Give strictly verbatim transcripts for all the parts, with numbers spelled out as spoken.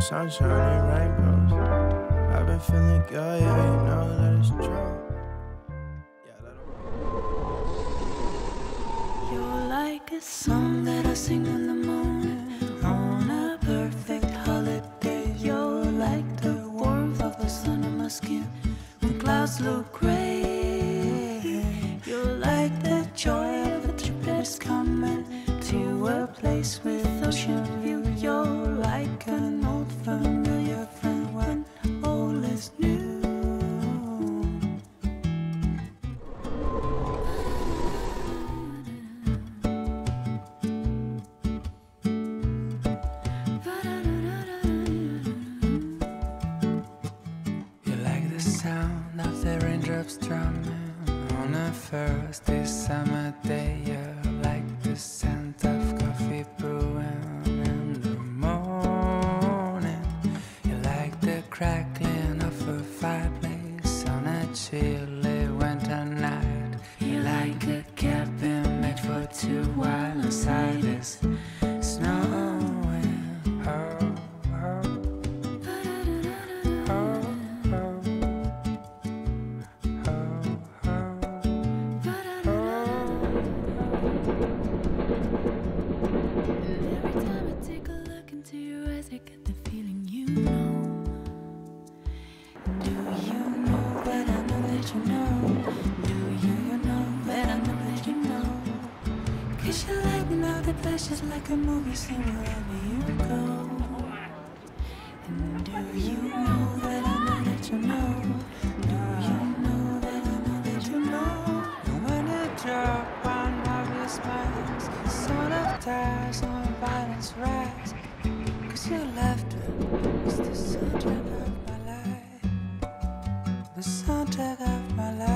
sunshine and rainbows. I've been feeling good, yeah, you know that it's true. You're like a song that I sing in the morning on a perfect holiday. You're like the warmth of the sun on my skin when clouds look gray. You're like the joy of a trip that's coming to a place with ocean view. You're like an old familiar friend when all is new. Sound of the raindrops drumming on a first summer day. You're like the scent of coffee brewing in the morning. You're like the crackling of a fireplace on a chilly winter night. You're like a cabin made for two while inside is snowing. Oh. Just like a movie scene wherever you go. And do you know that I know that you know? Do you know that I know that you know? And when you drop one of your smiles, the sound of tires on violence rise. Cause your laughter is the soundtrack of my life. The soundtrack of my life.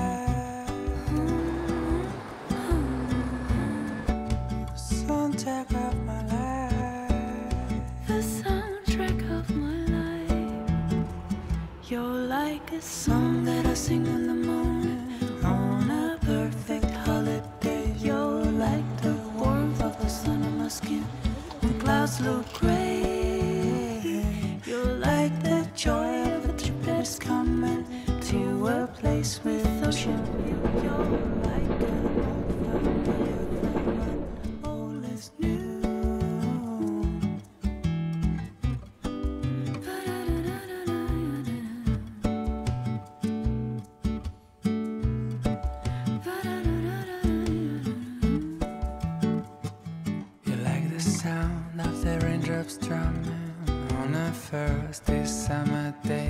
Soundtrack of my life. The soundtrack of my life. You're like a song that I sing in the morning on a perfect holiday. You're like the warmth of the sun on my skin when clouds look gray. You're like the joy of a trip that's coming to a place with ocean view. You're like an old familiar friend when all is new. You like the sound of the raindrops drumming on a first summer day.